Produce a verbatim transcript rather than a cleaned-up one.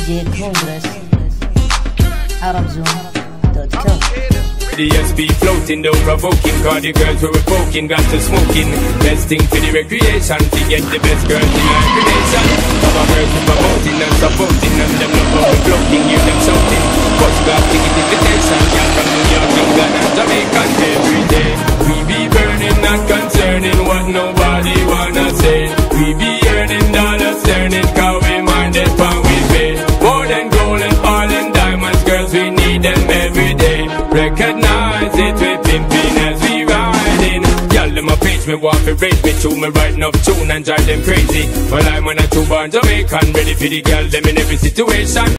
جي كونغرس عرب زون دوت كوم. The S P floating, though provoking, cause the girls who were poking got to smoking. Best thing for the recreation, to get the best girls in our creation. Our girls who promoting and supporting, and them love how we floating, hear them shouting. Bust got ticket invitation, girl from New York, England and Jamaica every day. We be burning, not concerning what nobody wanna say. We be earning dollars, turning, cause we minded what we pay. More than gold and all and diamonds, girls, we need them every day. Recognize it, we pimping as we riding. Y'all them a page me, want to raise me to me writing up tune and drive them crazy. Well I'm on a two-born Jamaican, ready for the girl them in every situation.